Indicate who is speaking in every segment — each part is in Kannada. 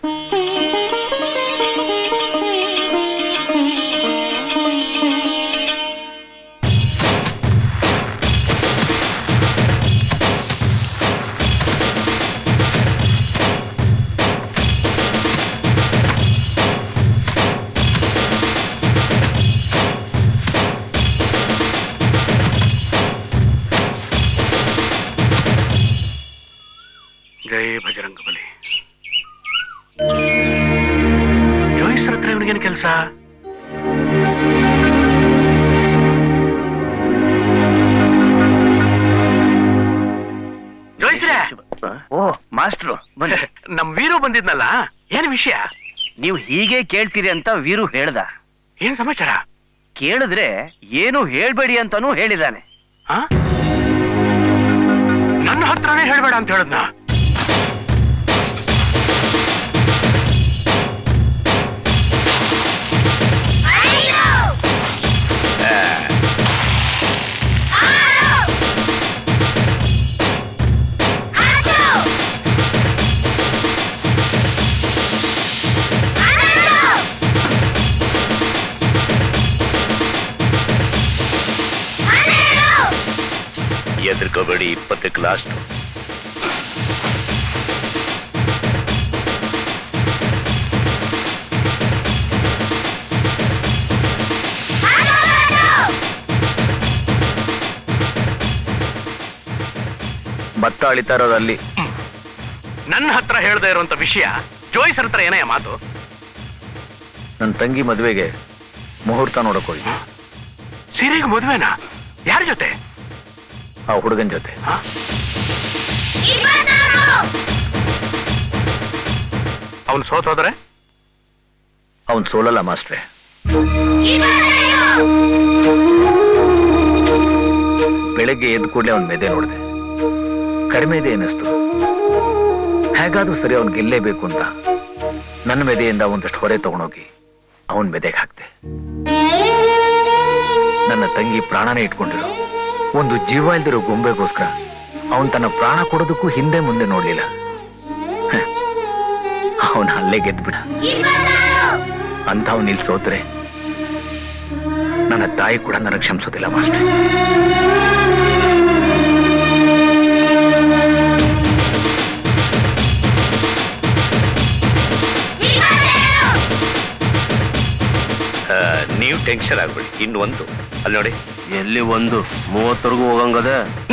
Speaker 1: ಜೈ ಭಜರಂಗ ಬಲಿ. ಜೋಯಿಸ್ರ ಹತ್ರ ಇವನಿಗೇನು ಕೆಲಸ? ಜೋಯಿಸ್ರೆ.
Speaker 2: ಓ ಮಾಸ್ಟ್ರು,
Speaker 1: ನಮ್ ವೀರು ಬಂದಿದ್ನಲ್ಲ, ಏನ್ ವಿಷಯ?
Speaker 2: ನೀವು ಹೀಗೆ ಕೇಳ್ತೀರಿ ಅಂತ ವೀರು ಹೇಳ್ದ.
Speaker 1: ಏನ್ ಸಮಾಚಾರ?
Speaker 2: ಕೇಳಿದ್ರೆ ಏನು ಹೇಳ್ಬೇಡಿ ಅಂತಾನೂ ಹೇಳಿದಾನೆ.
Speaker 1: ನನ್ನ ಹತ್ರನೇ ಹೇಳ್ಬೇಡ ಅಂತ ಹೇಳದ್ನ?
Speaker 3: ಎದುರ್ಕೋಬೇಡಿ, 20ಕ್ಕೆ ಲಾಸ್ಟ್.
Speaker 4: ಭತ್ತ ಅಳಿತಾ ಇರೋದಲ್ಲಿ.
Speaker 1: ನನ್ನ ಹತ್ರ ಹೇಳ್ದೆ ಇರುವಂತ ವಿಷಯ ಜೋಯಿಸ್ ಹತ್ರ ಏನಯ್ಯ ಮಾತು?
Speaker 4: ನನ್ನ ತಂಗಿ ಮದುವೆಗೆ ಮುಹೂರ್ತ ನೋಡಕ್ ಹೋಗಿ.
Speaker 1: ಸೀರೆಗೆ ಮದುವೆನಾ? ಯಾರ ಜೊತೆ?
Speaker 4: ಆ ಹುಡುಗನ ಜೊತೆ.
Speaker 1: ಅವನು ಸೋತೋದ್ರೆ?
Speaker 4: ಅವನ್ ಸೋಲಲ್ಲ ಮಾಸ್ಟ್ರೆ. ಬೆಳಗ್ಗೆ ಎದ್ದು ಕೂಡಲೇ ಅವನ್ ಮೆದೆ ನೋಡಿದೆ. ಕಡಿಮೆ ಇದೆ ಅನ್ನಿಸ್ತು. ಹೇಗಾದ್ರೂ ಸರಿ ಅವನ್ ಗೆಲ್ಲೇಬೇಕು ಅಂತ ನನ್ನ ಮೆದೆಯಿಂದ ಒಂದಷ್ಟು ಹೊರೆ ತಗೊಂಡೋಗಿ ಅವನ್ ಮೆದೆಗೆ ಹಾಕ್ತೆ. ನನ್ನ ತಂಗಿ ಪ್ರಾಣನೇ ಇಟ್ಕೊಂಡಿರೋ ಒಂದು ಜೀವ ಇಲ್ದಿರೋ ಗೊಂಬೆಗೋಸ್ಕರ ಅವನ್ ತನ್ನ ಪ್ರಾಣ ಕೊಡೋದಕ್ಕೂ ಹಿಂದೆ ಮುಂದೆ ನೋಡ್ಲಿಲ್ಲ. ಅವನ ಅಲ್ಲೇ ಗೆದ್ಬಿಡ. ಅಂತ ಅವನ್ ಇಲ್ಲಿ ಸೋತ್ರೆ ನನ್ನ ತಾಯಿ ಕೂಡ ನನಗೆ ಕ್ಷಮಿಸೋದಿಲ್ಲ ಮಾಸ್ಟರ್.
Speaker 3: ನೀವು ಟೆನ್ಷನ್ ಆಗ್ಬೇಡಿ. ಇನ್ನು ಒಂದು ಅಲ್ಲಿ ನೋಡಿ.
Speaker 2: ಎಲ್ಲಿ ಒಂದು 30ವರೆಗೂ ಹೋಗಂಗದ.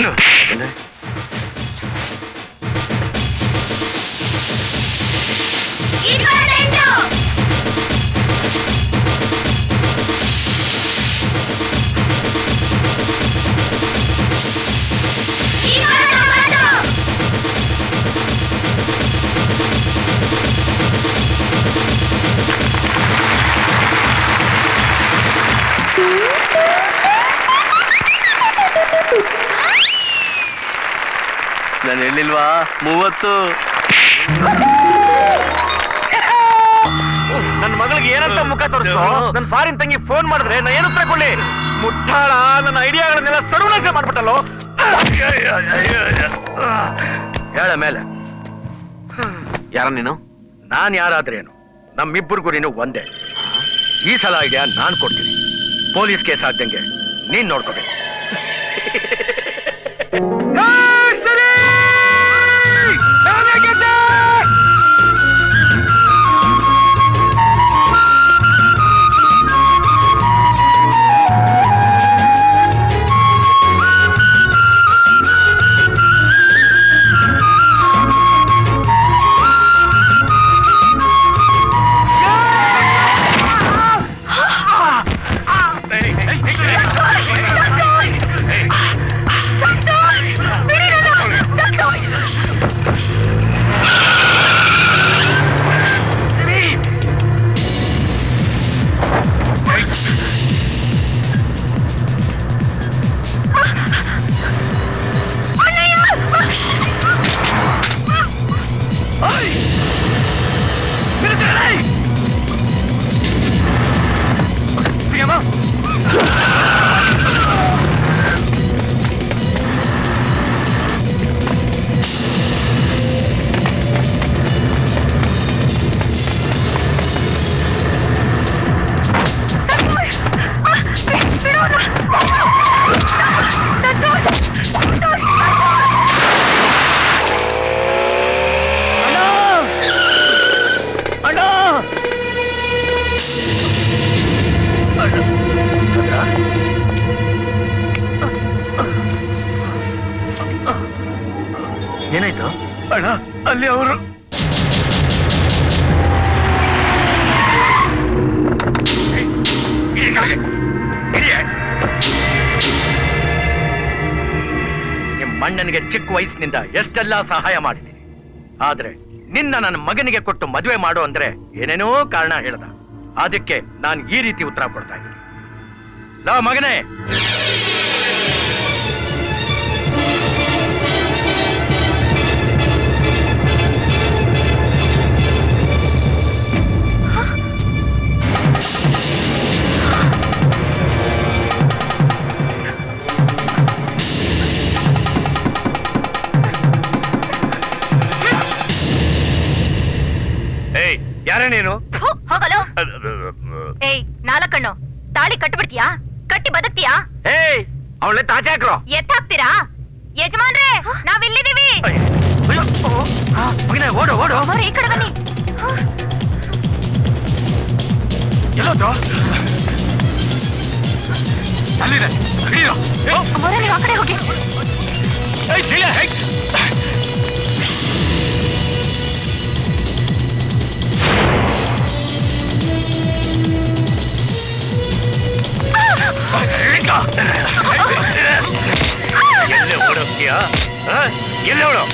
Speaker 2: ನಾನು ಹೇಳಿಲ್ವಾ 30.
Speaker 1: ನನ್ನ ಮಗಳಿಗೆ ಏನಂತ ಮುಖ ತೋರಿಸೋ? ನನ್ನ ಫಾರಿನ್ ತಂಗಿ ಫೋನ್ ಮಾಡಿದ್ರೆ ನಾ ಏನು ತಗೊಳ್ಳಿ? ಮುಟ್ಟಾಳ ನನ್ನ ಐಡಿಯಾಗಳನ್ನೆಲ್ಲ ಸರ್ವನಾಶ ಮಾಡ್ಬಿಟ್ಟಲ್ಲೋ.
Speaker 4: ಹೇಳ ಮೇಲೆ.
Speaker 1: ಯಾರ ನೀನು?
Speaker 4: ನಾನ್ ಯಾರಾದ್ರೇನು, ನಮ್ಮಿಬ್ಬರಿಗೂ ನೀನು ಒಂದೇ. ಈ ಸಲ ಐಡಿಯಾ ನಾನ್ ಕೊಡ್ತೀನಿ. ಪೊಲೀಸ್ ಕೇಸ್ ಆಗ್ದಂಗೆ ನೀನ್ ನೋಡ್ಕೋಬೇಕು.
Speaker 1: ಅಣ್ಣ ಅಲ್ಲಿ ಅವರು
Speaker 2: ನಿಮ್ಮಣ್ಣನಿಗೆ ಚಿಕ್ಕ ವಯಸ್ಸಿನಿಂದ ಎಷ್ಟೆಲ್ಲಾ ಸಹಾಯ ಮಾಡಿದ್ದೀನಿ. ಆದ್ರೆ ನಿನ್ನ ನನ್ನ ಮಗನಿಗೆ ಕೊಟ್ಟು ಮದುವೆ ಮಾಡು ಅಂದ್ರೆ ಏನೇನೋ ಕಾರಣ ಹೇಳ್ದ. ಅದಕ್ಕೆ ನಾನು ಈ ರೀತಿ ಉತ್ತರ ಕೊಡ್ತಾ ಇದ್ದೀನಿ. ಲಾ ಮಗನೇ,
Speaker 3: ಯಾರೇ ನೀನು?
Speaker 5: ಹೋಗಲು. ಏಯ್ ನಾಲ್ಕಣ್ಣು, ತಾಳಿ ಕಟ್ಬಿಡ್ತೀಯಾ? ಕಟ್ಟಿ ಬದುಕ್ತೀಯಾ?
Speaker 1: ಏಯ್ ಅವಳೆ ತಾಚೆ ಹಾಕ್ರೋ.
Speaker 5: ಎತ್ತಾಕ್ತೀರಾ? ಯಜಮಾನ್ರೆ ನಾವಿಲ್ಲಿದ್ದೀವಿ.
Speaker 2: ಓಡು ಓಡು.
Speaker 5: ಈ ಕಡೆ ಬನ್ನಿ.
Speaker 1: ಎಲ್ಲೋದು? ಅಲ್ಲಿದೆ.
Speaker 5: ನೀವು ಆ ಕಡೆ ಹೋಗಿ.
Speaker 3: ಎಲ್ಲೇ ಓಡೋಗ್ತೀಯಾ? ಎಲ್ಲೇ ಓಡೋ?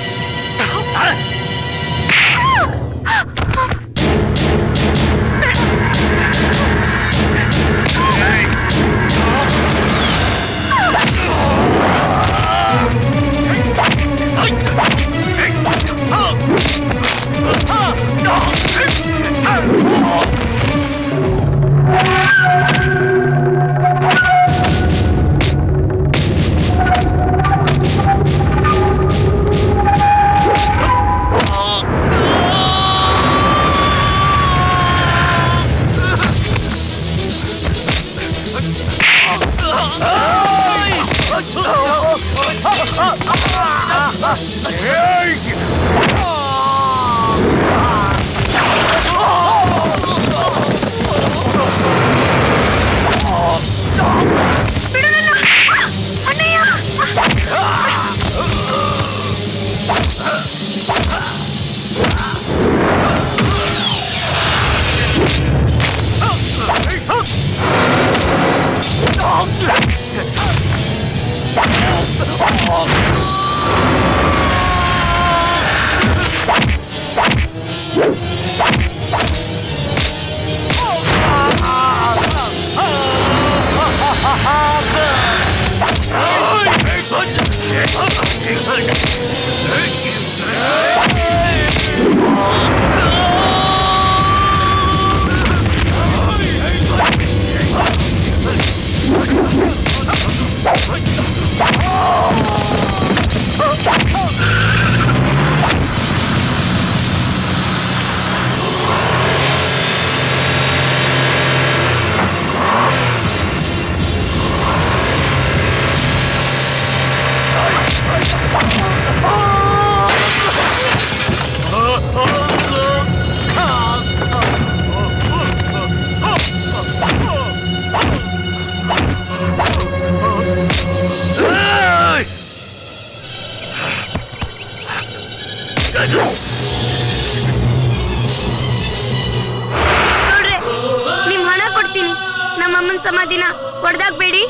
Speaker 5: ನೋಡ್ರೆ, ನಿಮ್ ಹಣ ಕೊಡ್ತೀನಿ. ನಮ್ಮಮ್ಮನ ಸಮಾಧಿನ ಹೊಡೆದಾಕ್ಬೇಡಿ.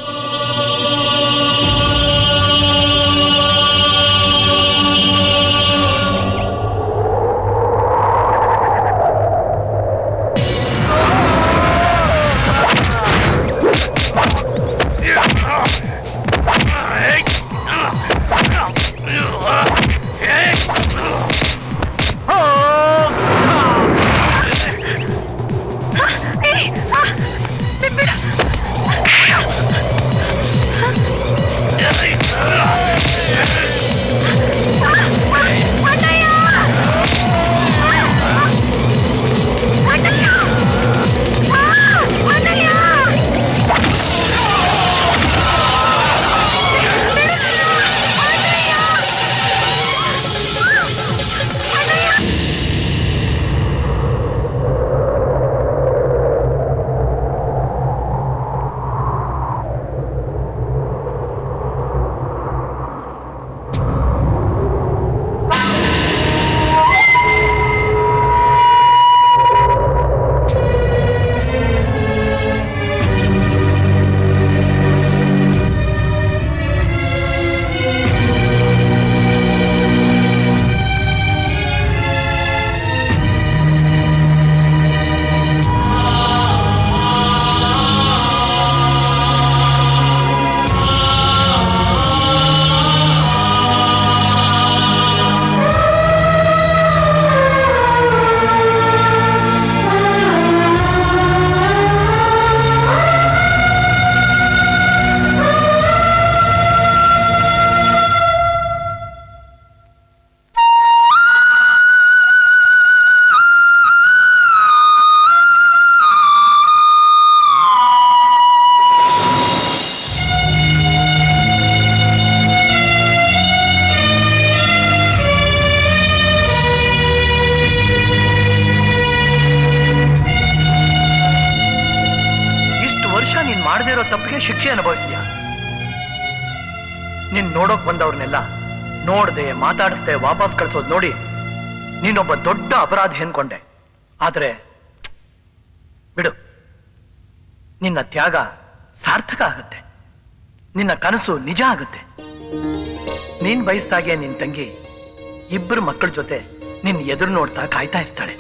Speaker 2: ಮಾಡಿರೋ ತಪ್ಪಿಗೆ ಶಿಕ್ಷೆ ಅನುಭವಿಸ್ತೀಯ. ನೀನ್ ನೋಡೋಕ್ ಬಂದವ್ರನ್ನೆಲ್ಲ ನೋಡ್ದೆ ಮಾತಾಡಿಸ್ದೆ ವಾಪಸ್ ಕಳ್ಸೋದ್ ನೋಡಿ ನೀನೊಬ್ಬ ದೊಡ್ಡ ಅಪರಾಧಿ ಅನ್ಕೊಂಡೆ. ಆದ್ರೆ ಬಿಡು, ನಿನ್ನ ತ್ಯಾಗ ಸಾರ್ಥಕ ಆಗುತ್ತೆ, ನಿನ್ನ ಕನಸು ನಿಜ ಆಗುತ್ತೆ. ನೀನ್ ಬಯಸ್ದಾಗೆ ನಿನ್ ತಂಗಿ ಇಬ್ಬರು ಮಕ್ಕಳ ಜೊತೆ ನಿನ್ ಎದುರು ನೋಡ್ತಾ ಕಾಯ್ತಾ ಇರ್ತಾಳೆ.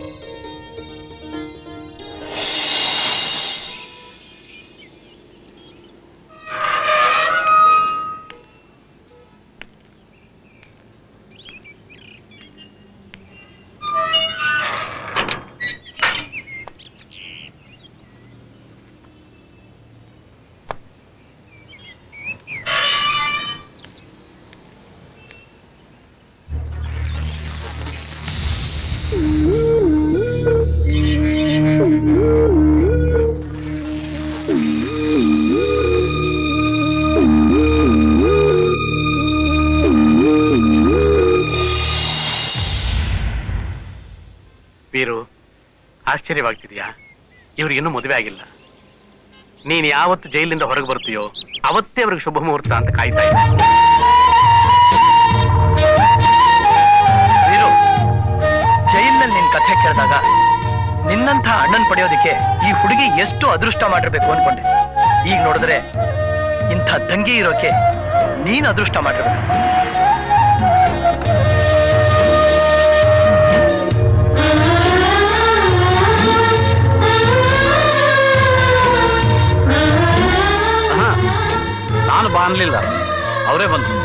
Speaker 3: ವೀರು, ಆಶ್ಚರ್ಯವಾಗ್ತಿದ್ಯಾ? ಇವ್ರಿಗಿನ್ನೂ ಮದುವೆ ಆಗಿಲ್ಲ. ನೀನ್ ಯಾವತ್ತು ಜೈಲಿಂದ ಹೊರಗೆ ಬರ್ತೀಯೋ ಅವತ್ತೇ ಅವ್ರಿಗೆ ಶುಭ ಮುಹೂರ್ತ ಅಂತ ಕಾಯ್ತಾ ಇದ್ದೆ.
Speaker 2: ವೀರು, ಜೈಲಿನಲ್ಲಿ ನಿನ್ ಕಥೆ ಕೇಳಿದಾಗ ನಿನ್ನಂಥ ಅಣ್ಣನ್ ಪಡೆಯೋದಿಕ್ಕೆ ಈ ಹುಡುಗಿ ಎಷ್ಟು ಅದೃಷ್ಟ ಮಾಡಿರ್ಬೇಕು ಅನ್ಕೊಂಡೆ. ಈಗ ನೋಡಿದ್ರೆ ಇಂಥ ತಂಗಿ ಇರೋಕೆ ನೀನ್ ಅದೃಷ್ಟ ಮಾಡಿರ್ಬೇಕು.
Speaker 3: ನಾನು ಬಾ ಅನ್ಲಿಲ್ಲ, ಅವರೇ ಬಂತು.